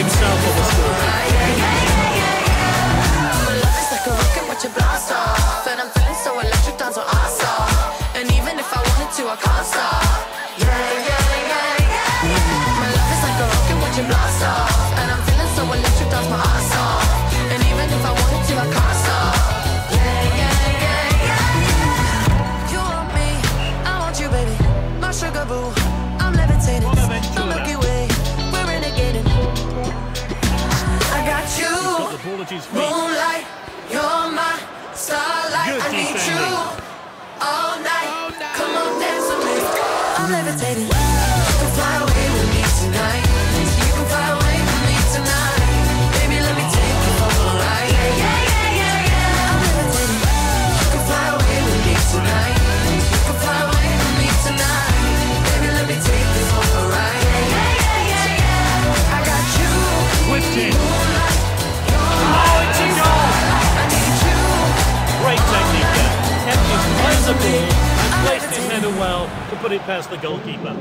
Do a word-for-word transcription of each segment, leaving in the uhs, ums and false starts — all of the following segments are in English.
himself on the score. My love is like a rocket, watch it blast off. And I'm feeling so electric, dance on our off. And even if I wanted to, I can't stop. Yeah, yeah, yeah, yeah. My love is like a rocket, watch it blast off. And I'm feeling so electric, dance my ass off. And even if I wanted to, I can't stop. Yeah, yeah, yeah, yeah. You want me, I want you, baby. My sugar boo, I'm levitating. The Milky Way, we're renegading. I got you, moonlight, you're my starlight. I need you all night. Come on, dance with me. I'm levitating. You can fly away with me tonight. You can fly away with me tonight. Baby, let me take you for a ride. Yeah, yeah, yeah, yeah, yeah. I'm levitating. You can fly away with me tonight. You can fly away with me tonight. Baby, let me take you for a ride. Yeah, yeah, yeah, yeah, yeah. I got you. Whipped in. Moonlight, you're my Oh, it's a goal! I need you. Great technique there. Kept his on the ball and placed his header well to put it past the goalkeeper.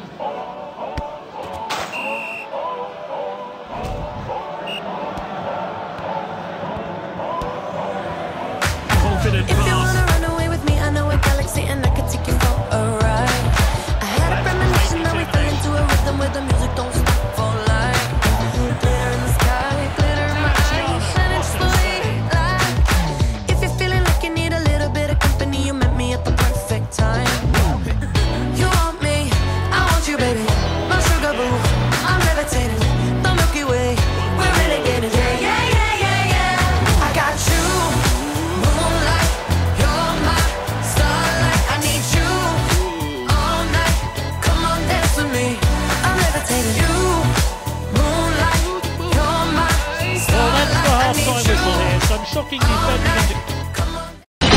Confident If you pass. wanna run away with me, I know a galaxy and I could take you for a ride. I had a premonition that we fell into a rhythm where the music don't stop for life. Glitter in the sky, glitter in my eyes, shining just the way you like. If you're feeling like you need a little bit of company, you met me at the perfect time. You want me, I want you, baby. My sugar boo, I'm levitating. The Milky Way, we're renegading. Yeah, yeah, yeah, yeah, yeah. I got you. Moonlight, you're my starlight. I need you all night. Come on, dance with me. I'm levitating. You, moonlight, you're my Well, that's the starlight. I half-time need you whistle here. Some shocking all defending. night. in the- Come on.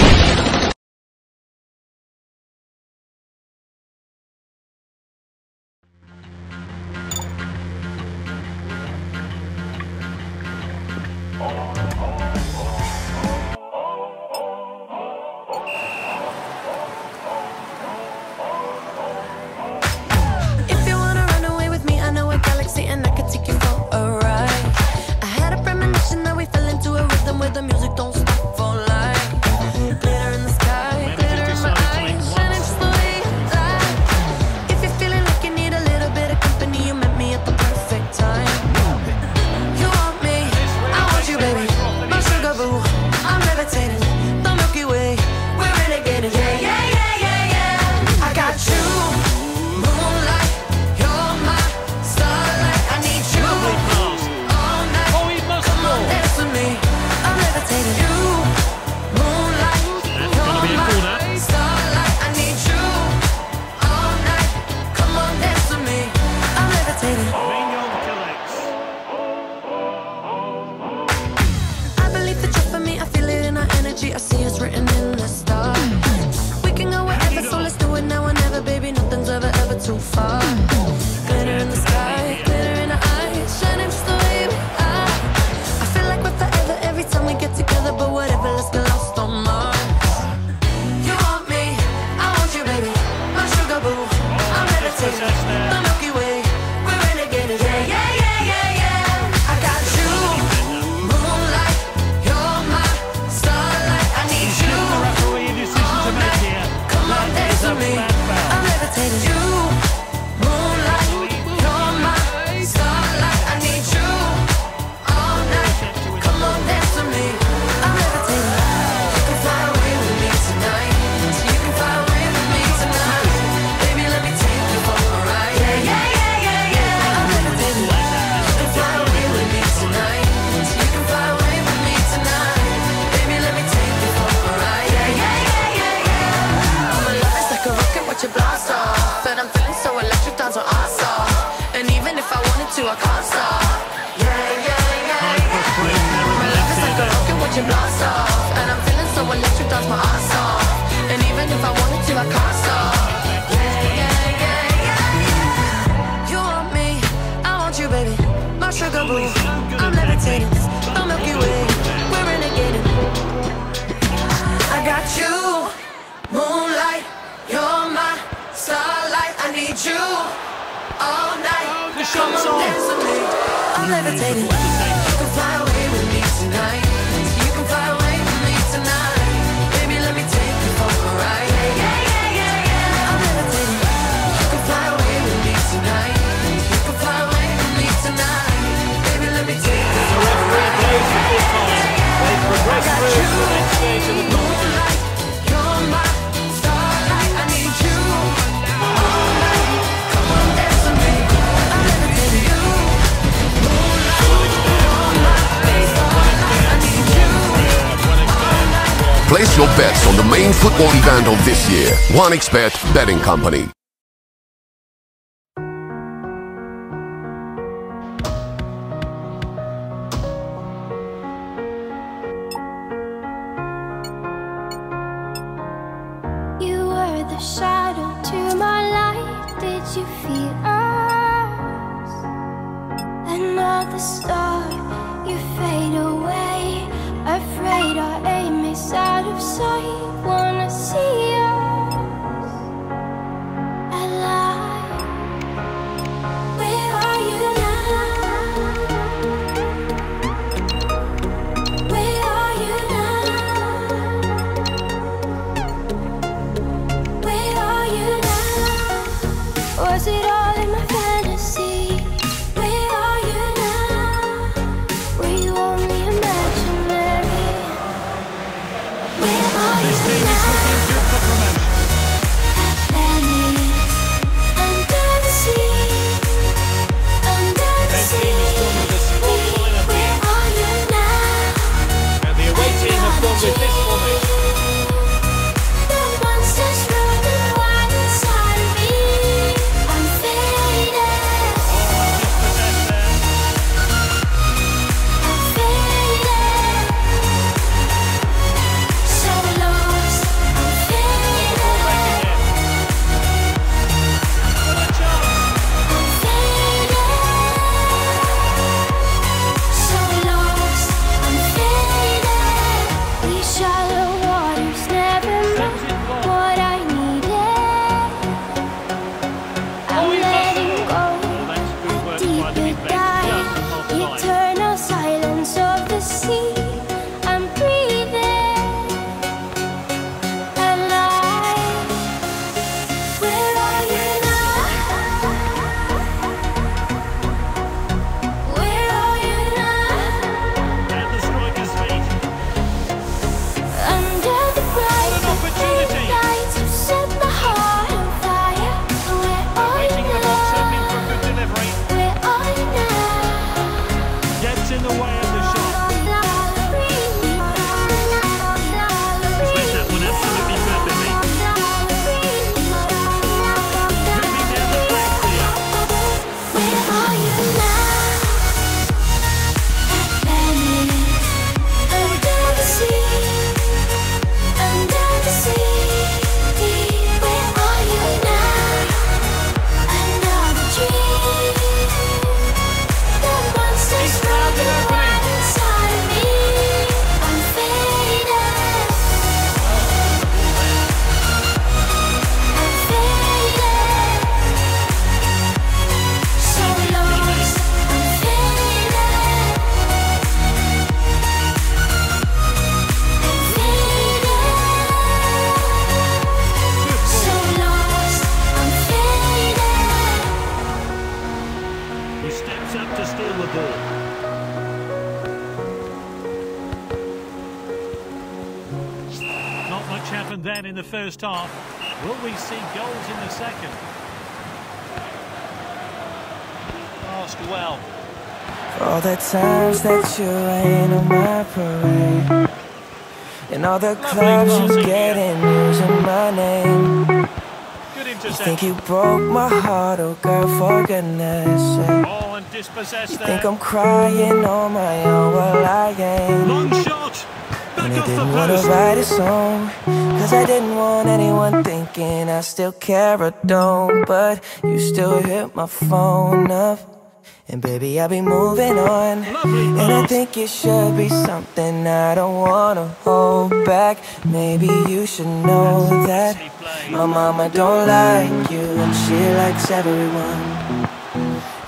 If you wanna run away with me, I know a galaxy and I could take you for a ride. I had a premonition that we fell into a rhythm where the music don't stop for life. Glitter in the sky, glitter in my eyes, shining just the way you like. If you're feeling like you need a little bit of company, you met me at the perfect time. You want me, I want you, baby. My sugar boo, I'm levitating. The Milky Way, we're renegading. Yeah, yeah, yeah, yeah, yeah. I got you. Moonlight, you're my starlight. I need you Lovely pass. all night. Oh, he must Come on, score. dance with me. I'm levitating. You, moonlight, That's gonna be a you're corner. my starlight. I need you all night. Come on, dance with me. I'm levitating. Mignon collects. I believe that you're for me. I feel it in our energy. I see it's written in the stars. We can go wherever, so let's do it now or never, baby. Nothing's ever, ever too far. Glitter in the sky, glitter in our eyes, shining just the way we are. I feel like we're forever every time we get together, but whatever, let's get lost on Mars. You want me, I want you, baby. My sugar boo, I'm levitating. The Milky Way, we're renegading. Yeah, yeah, yeah, yeah, yeah. I got you. Moonlight, you're my starlight. I need you. The referee a decision to make here. Come on, That dance is a with me. bad foul. I'm levitating. You, moonlight, you're my starlight. I need you all night. Come on, dance with me. I'm levitating. You can fly away with me tonight. You can fly away with me tonight. Baby, let me take you for a ride. Yeah, yeah, yeah, yeah, yeah. I'm levitating. You can fly away with me tonight. You can fly away with me tonight. Baby, let me take you for a ride. Yeah, yeah, yeah, yeah, yeah. My love is like a rocket, watch it blast off. And I'm feeling so electric, dance on our off. And even if I wanted to, I can't stop. Yeah, yeah, yeah, yeah. My love is like a rocket, watch it blast off. And I'm feeling so electric, dance my ass off. And even if I wanted to, I can't stop. Yeah, yeah, yeah, yeah. You want me, I want you, baby. My sugar boo, I'm levitating. The Milky Way, we're renegading. I got you, moonlight, you're my starlight. I need you all night. The Come shot's on, on. dance with me. I'm levitating. levitating. You can fly away with me tonight. You can fly away with me tonight. Baby, let me take you for a ride. Yeah, yeah, yeah, yeah. I'm levitating. You can fly away with me tonight. You can fly away with me tonight. Baby, let me take you for a ride. Yeah, yeah, yeah, yeah. They progress through to the next stage of the competition. You're my starlight. I need you all night. Come on, dance with me. I'm levitating. You, moonlight. You're my starlight. I need you all night. Place your bets on the main football event of this year. OneXBet Betting Company. You were the shadow to my light. Did you feel us? Another star, you fade away. Afraid our aim is out of sight. Wanna see us alive. Where are you now? Where are you now? Where are you now? Was it all in my fantasy? Where are you now? Were you only imaginary? Where are This you team is looking now? good for promotion. Atlantis, under the sea, under the This sea. team has gone with a strong lineup Where here. are you now? And the away team have gone with this formation. The monsters running wild inside of me. I'm faded, Dispossessed there. I'm faded. So lost, I'm faded, Back again. What a chance. I'm faded. So lost, I'm faded. These shallow waters never Sends it meant long. what I needed. I'm Oh, he letting must- go. Oh, that's good work by the Deeper defence. dive, Just offside. eternal silence of the sea. I'm breathing alive. Where are you now? Where are you now? At the striker's feet. Under the bright What an opportunity. lights, you set my heart on fire. Where are Waiting you in the box, hoping for a now? good delivery. Where are you now? Gets in the way of the shot. Read that one absolutely perfectly. Moving down the flanks here. Where are you now? Atlantis, under the sea, under the sea. Where are you now? Another dream. The monsters He's found an running opening. wild inside of me. I'm faded, I'm faded. So lost, I'm faded, I'm faded. So lost, I'm faded. He steps up to steal the ball. Not much happened then in the first half. Will we see goals in the second? Passed well. For all the times that you rain on my parade, and all the clubs you crossing get here. in using my name. Good You think interception. you broke my heart, oh girl, for goodness sake. Oh, and dispossessed there. Think I'm crying on my own, well I ain't. Long shot. Back And I off the didn't wanna post. write a song, cause I didn't want anyone thinking I still care or don't. But you still hit my phone up, and baby, I'll be moving on. Lovely And I pass. think it should be something I don't wanna hold back. Maybe you should know that Nicely played. my mama don't like you, and she likes everyone.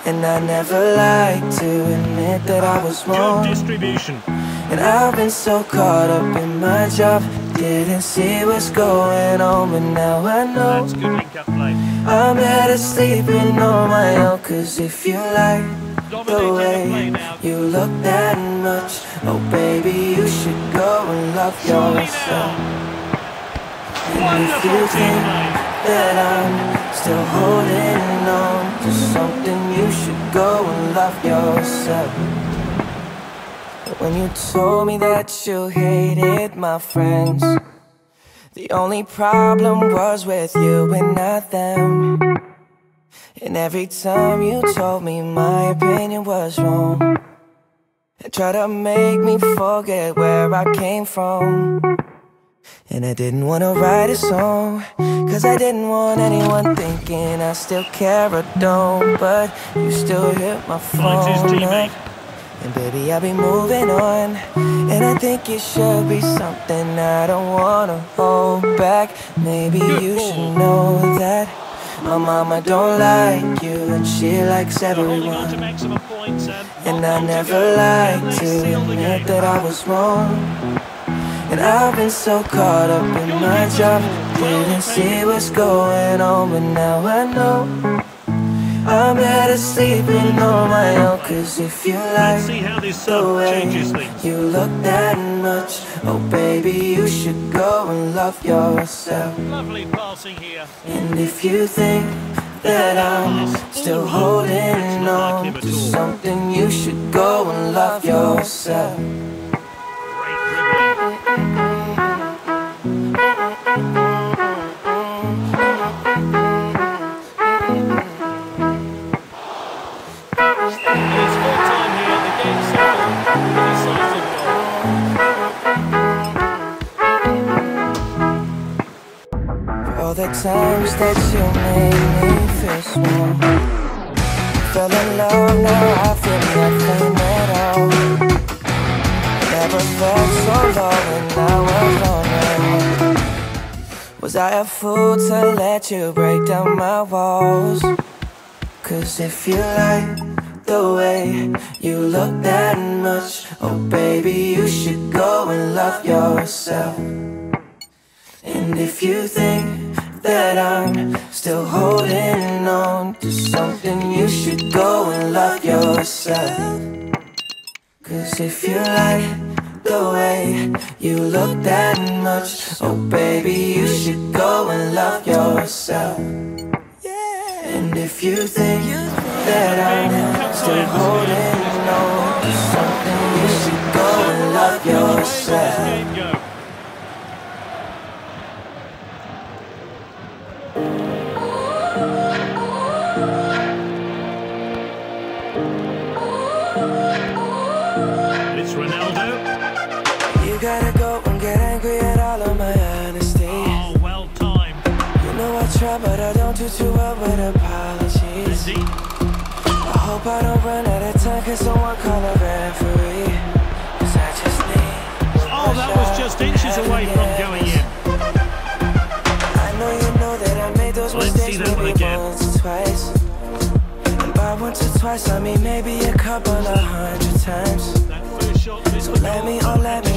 And I never like to admit that I was wrong. Good distribution. And I've been so caught up in my job, didn't see what's going on, but now I know That's good link-up play. I'm better sleeping on my own. Cause if you like the Dominating the play way now. you look that much, oh baby, you should go and love Surely yourself. now. And if you Wonderful think team play. that I'm still holding on to something, you should go and love yourself. But when you told me that you hated my friends, the only problem was with you and not them. And every time you told me my opinion was wrong, and tried to make me forget where I came from. And I didn't wanna write a song, cause I didn't want anyone thinking I still care or don't. But you still hit my Finds his phone teammate. up, and baby, I'll be moving on. And I think it should be something I don't wanna hold back. Maybe Good you ball. should know that my mama don't like you, and she likes They're holding on to everyone. maximum points and, And not I long to never go. like They to seal the admit game. that I was wrong. And I've been so caught up in my job, didn't see what's going on, but now I know I'm better sleeping on my own. Cause if you like Let's see how this the sub way changes things. you look that much, oh baby, you should go and love yourself. Lovely passing here. And if you think that I'm still holding on to something, you should go and love yourself. Great dribbling. It's full time here. The game's settled. Decisive goal. All the times that you made me feel small, fell in love, now I feel nothing at all. Never felt so low when I was on my own. Was I a fool to let you break down my walls? Cause if you like the way you look that much, oh baby, you should go and love yourself. And if you think that I'm still holding on to something, you should go and love yourself. Cause if you like the way you look that much, oh baby, you should go and love yourself. And if you think that I'm still holding on to something, you should go and love yourself. Game go. It's Ronaldo. You gotta go and get angry at all of my honesty. Oh, well timed. You know I try, but I don't do too well with apologies. Busy. I hope I don't run out of time, cause someone call a referee. Cause I just need Oh, that was just inches away from going in. I know you know that I made those Let's mistakes see that one maybe again. once or twice. And by once or twice, I mean maybe a couple of hundred times. That first shot missed So the let goal. me, oh let me